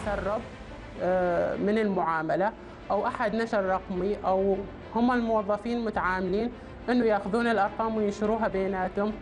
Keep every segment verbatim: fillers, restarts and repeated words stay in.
يتسرب آه، من المعاملة أو أحد نشر رقمي أو هم الموظفين متعاملين أنه يأخذون الأرقام وينشروها بيناتهم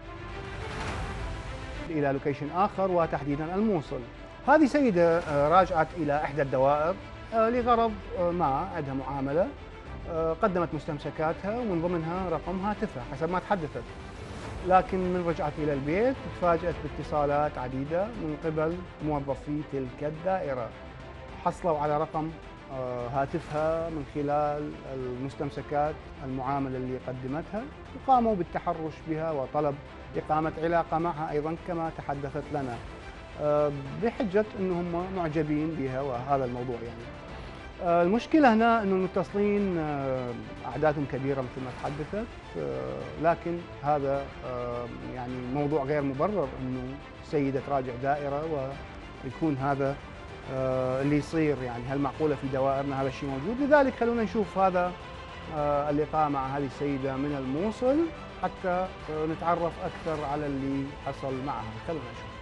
إلى لوكيشن آخر وتحديدا الموصل. هذه سيدة آه، راجعت إلى إحدى الدوائر آه، لغرض آه، ما عندها معاملة، آه، قدمت مستمسكاتها ومن ضمنها رقم هاتفها حسب ما تحدثت، لكن من رجعت إلى البيت تفاجأت باتصالات عديدة من قبل موظفي تلك الدائرة، حصلوا على رقم آه، هاتفها من خلال المستمسكات المعاملة اللي قدمتها، وقاموا بالتحرش بها وطلب إقامة علاقة معها أيضا كما تحدثت لنا، آه، بحجة أنهم معجبين بها وهذا الموضوع يعني. آه، المشكلة هنا أنه المتصلين آه، أعدادهم كبيرة مثل ما تحدثت، آه، لكن هذا آه، يعني موضوع غير مبرر أنه سيدة تراجع دائرة ويكون هذا آه، اللي يصير. يعني هل معقولة في دوائرنا هذا الشيء موجود؟ لذلك خلونا نشوف هذا آه، اللقاء مع هذه السيدة من الموصل حتى آه، نتعرف أكثر على اللي حصل معها. خلونا نشوف.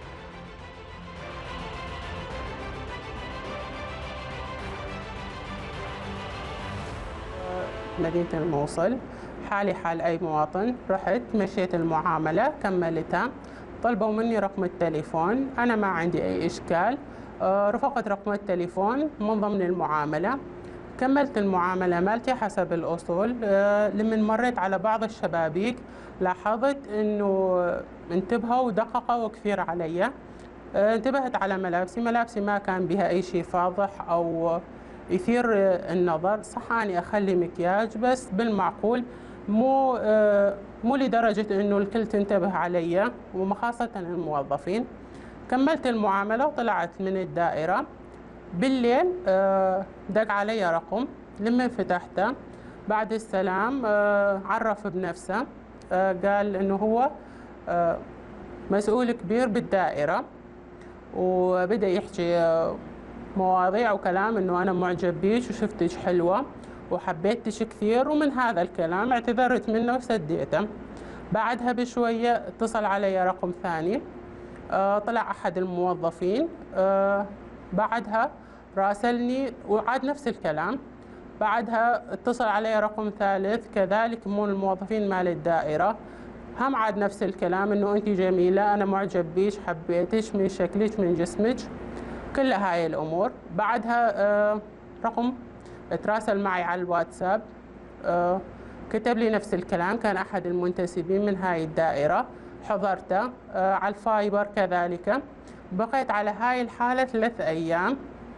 مدينة الموصل، حالي حال أي مواطن. رحت مشيت المعاملة كملتها، طلبوا مني رقم التليفون، أنا ما عندي أي إشكال، آه، رفقت رقم التليفون من ضمن المعاملة، كملت المعاملة مالتي حسب الأصول. آه، لمن مريت على بعض الشبابيك لاحظت إنه انتبهوا ودققوا كثير علي. آه، انتبهت على ملابسي، ملابسي ما كان بها أي شيء فاضح أو يثير النظر، صح أني أخلي مكياج بس بالمعقول، مو آه، مو لدرجة إنه الكل تنتبه علي وخاصة الموظفين. كملت المعاملة وطلعت من الدائرة. بالليل آه، دق علي رقم، لما فتحته بعد السلام آه، عرف بنفسه، آه، قال إنه هو آه، مسؤول كبير بالدائرة، وبدأ يحكي آه، مواضيع وكلام إنه أنا معجب بيش وشفتك حلوة وحبيتش كثير، ومن هذا الكلام اعتذرت منه وسديته. بعدها بشوية اتصل علي رقم ثاني، آه، طلع أحد الموظفين، آه، بعدها راسلني وعاد نفس الكلام. بعدها اتصل علي رقم ثالث كذلك من الموظفين مال الدائرة، هم عاد نفس الكلام إنه أنت جميلة، أنا معجب بيش، حبيتش من شكلك من جسمك، كل هاي الأمور. بعدها آه، رقم تراسل معي على الواتساب، آه، كتب لي نفس الكلام، كان أحد المنتسبين من هاي الدائرة، حضرته. آه، على الفايبر كذلك. بقيت على هاي الحالة ثلاث أيام،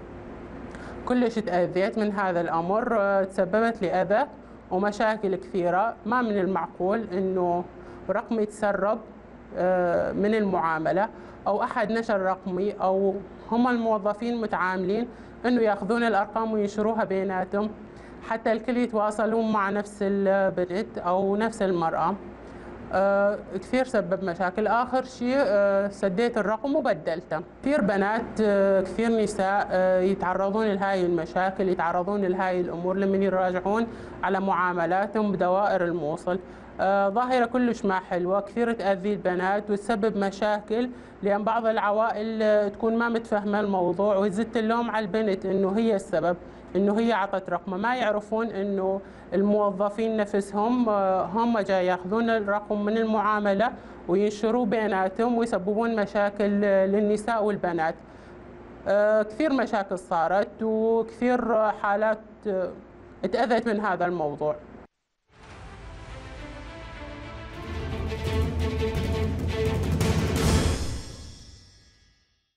كلش تأذيت من هذا الأمر، آه، تسببت لي أذى ومشاكل كثيرة. ما من المعقول إنه رقمي يتسرب آه، من المعاملة أو أحد نشر رقمي أو هم الموظفين متعاملين إنه يأخذون الأرقام وينشروها بيناتهم حتى الكل يتواصلون مع نفس البنت أو نفس المرأة. آه كثير سبب مشاكل. آخر شيء آه سديت الرقم وبدلته. كثير بنات آه كثير نساء آه يتعرضون لهاي المشاكل، يتعرضون لهاي الأمور لمن يراجعون على معاملاتهم بدوائر الموصل. آه ظاهرة كلش ما حلوة، كثير تأذي البنات وتسبب مشاكل، لأن بعض العوائل تكون ما متفهمة الموضوع وتزت اللوم على البنت إنه هي السبب، إنه هي عطت رقمه. ما يعرفون إنه الموظفين نفسهم آه هم جاي ياخذون الرقم من المعاملة وينشروه بيناتهم ويسببون مشاكل للنساء والبنات. آه كثير مشاكل صارت وكثير حالات آه اتأذت من هذا الموضوع.